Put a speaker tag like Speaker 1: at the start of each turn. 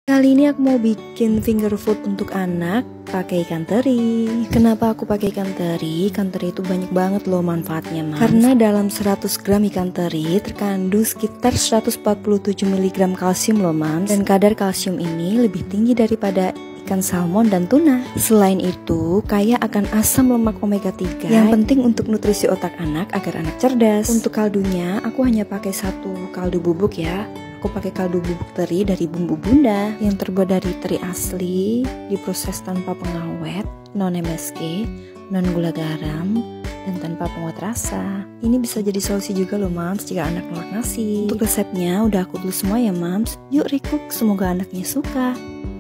Speaker 1: Kali ini aku mau bikin finger food untuk anak pakai ikan teri. Kenapa aku pakai ikan teri? Ikan teri itu banyak banget loh manfaatnya, Mas. Karena dalam 100 gram ikan teri terkandung sekitar 147 mg kalsium loh, Mams. Dan kadar kalsium ini lebih tinggi daripada ikan salmon dan tuna. Selain itu, kaya akan asam lemak omega 3 yang penting untuk nutrisi otak anak agar anak cerdas. Untuk kaldunya, aku hanya pakai 1 kaldu bubuk ya. Aku pakai kaldu bubuk teri dari bumbu bunda yang terbuat dari teri asli, diproses tanpa pengawet, non MSG, non gula garam, dan tanpa penguat rasa. Ini bisa jadi solusi juga loh, Mams, jika anak nolak nasi. Untuk resepnya udah aku tulis semua ya, Mams. Yuk recook, semoga anaknya suka.